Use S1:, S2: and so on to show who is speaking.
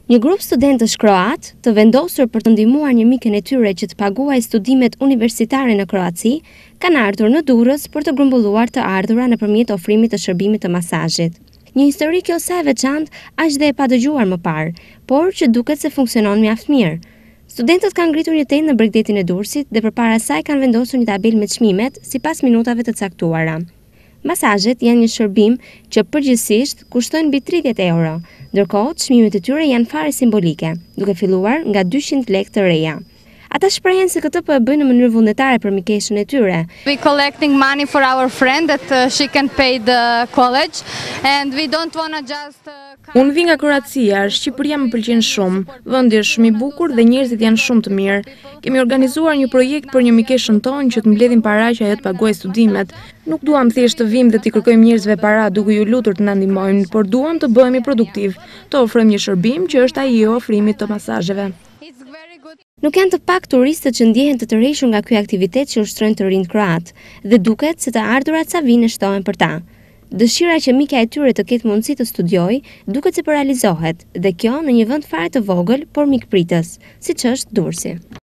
S1: Një grup studentësh kroat, të vendosur për të ndihmuar një mikën e tyre që të paguajë studimet universitare në Kroaci, kanë ardhur në Durrës për të grumbulluar të ardhura nëpërmjet ofrimit të shërbimit të masazhit. Një histori kjo sa e veçantë, aq dhe e padëgjuar më parë, por që duket se funksionon mjaft mirë. Studentët kanë ngritur një tendë në bregdetin e Durrësit dhe përpara saj kanë vendosur një tabelë me çmimet sipas minutave të caktuara. Masazhet janë një shërbim që përgjithsisht kushtojnë mbi 30 euro, ndërkohë çmimet e tyre janë fare simbolike, duke filluar nga 200 lekë të reja. Ata shprehen se këtë po e bëjnë në mënyrë vullnetare për mikeshën e tyre.
S2: We collecting money for our friend that she can pay the college and we don't wanna just
S3: Unë vi nga Kroacia, Shqipëria më pëlqen shumë, vendi është shumë i bukur dhe njerëzit janë shumë të mirë. Kemi organizuar një projekt për një mikeshën tonë që të mbledhim para që ajo të paguajë studimet. Nuk duam thjesht të vim dhe t'i kërkojmë njerëzve para duke ju lutur të na ndihmojnë, por duam të bëhemi produktiv, të ofrojmë një shërbim që është ai i ofrimit të masazheve.
S1: Nuk janë të pak turistët që ndjehen të tërhequr nga ky aktivitet që ushtrojnë të rinj kroat, dhe duket se të ardhurat sa vinë shtohen për ta. Dëshira që mika e tyre të ketë mundësi të studiojë duket se po realizohet, dhe kjo në një vend fare të vogël, por mikpritës, siç është Durrësi.